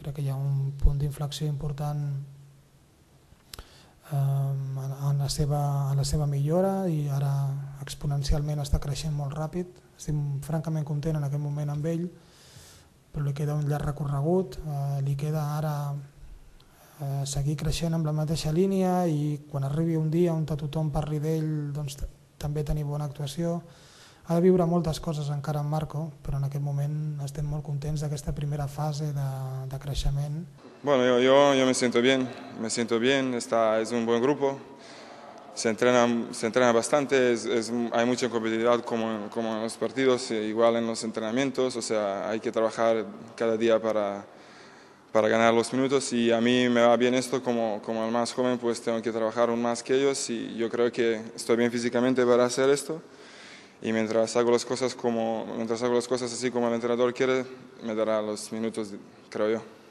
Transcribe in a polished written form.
Crec que hi ha un punt d'inflexió important en la seva millora i ara exponencialment està creixent molt ràpid. Estic francament content en aquest moment amb ell, però li queda un llarg recorregut, li queda ara seguir creixent amb la mateixa línia i quan arribi un dia on tothom parli d'ell doncs, també tenir bona actuació. Ha de viure moltes coses encara en Marco, però en aquest moment estem molt contents d'aquesta primera fase de creixement. Bueno, yo me siento bien, es un buen grupo, se entrena bastante, hay mucha competitividad como en los partidos, igual en los entrenamientos, o sea, hay que trabajar cada día para ganar los minutos y a mí me va bien esto, como el más joven pues tengo que trabajar aún más que ellos y yo creo que estoy bien físicamente para hacer esto. Y mientras hago las cosas así como el entrenador quiere, me dará los minutos, creo yo.